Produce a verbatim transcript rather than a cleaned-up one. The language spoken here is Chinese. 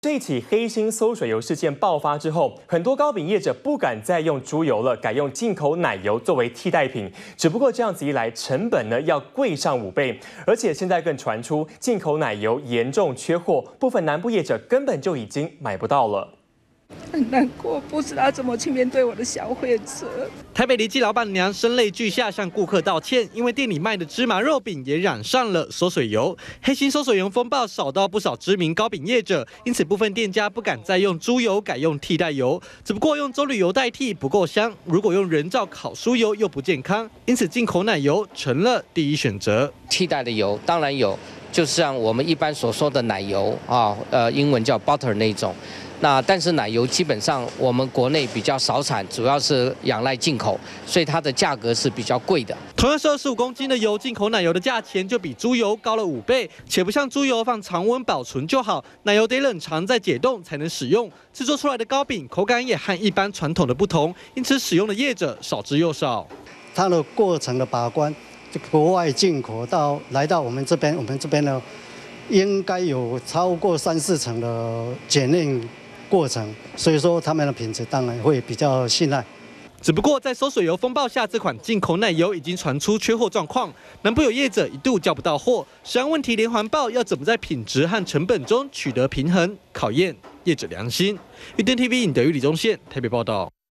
这起黑心馊水油事件爆发之后，很多糕饼业者不敢再用猪油了，改用进口奶油作为替代品。只不过这样子一来，成本呢要贵上五倍，而且现在更传出进口奶油严重缺货，部分南部业者根本就已经买不到了。 很难过，不知道怎么去面对我的消费者。 台北梨记老板娘声泪俱下向顾客道歉，因为店里卖的芝麻肉饼也染上了馊水油。黑心馊水油风暴扫到不少知名糕饼业者，因此部分店家不敢再用猪油，改用替代油。只不过用棕榈油代替不够香，如果用人造烤酥油又不健康，因此进口奶油成了第一选择。 替代的油当然有，就像我们一般所说的奶油啊，呃，英文叫 butter 那种。 那但是奶油基本上我们国内比较少产，主要是仰赖进口，所以它的价格是比较贵的。 同样是二十五公斤的油，进口奶油的价钱就比猪油高了五倍，且不像猪油放常温保存就好，奶油得冷藏再解冻才能使用。制作出来的糕饼口感也和一般传统的不同，因此使用的业者少之又少。 它的过程的把关，就国外进口到来到我们这边，我们这边呢，应该有超过三四成的检验。 过程，所以说他们的品质当然会比较信赖。 只不过在馊水油风暴下，这款进口奶油已经传出缺货状况，南部有业者一度叫不到货，食安问题连环爆，要怎么在品质和成本中取得平衡，考验业者良心。玉电 T V 尹德玉李宗宪台北报道。